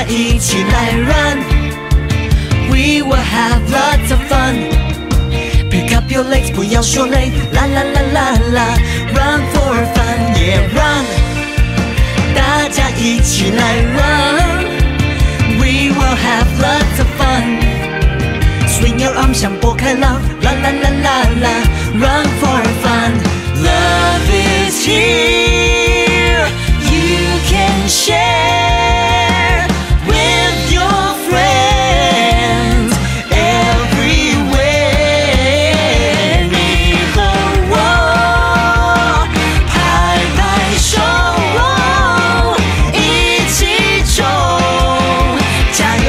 一起来 run， We will have lots of fun。Pick up your legs， 不要说累，啦啦啦啦啦 ，Run for fun， yeah run， 大家一起来 run，We will have lots of fun。Swing your arms， 像拨开浪，啦啦啦啦啦 ，Run for fun。Love is here， you can share with your friends everywhere。你和我拍拍手，一起冲，加油！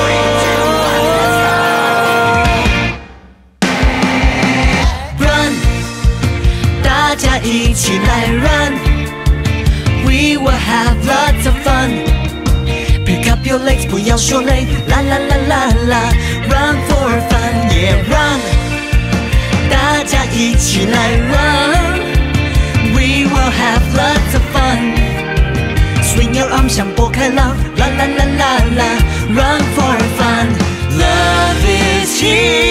大家一起来 run，We will have lots of fun。Pick up your legs， 不要说累，啦啦啦啦啦 ，Run for fun， yeah run， 大家一起来 run，We will have lots of fun。Swing your arms， 像拨开浪，啦啦啦啦啦 ，Run for fun，Love is here。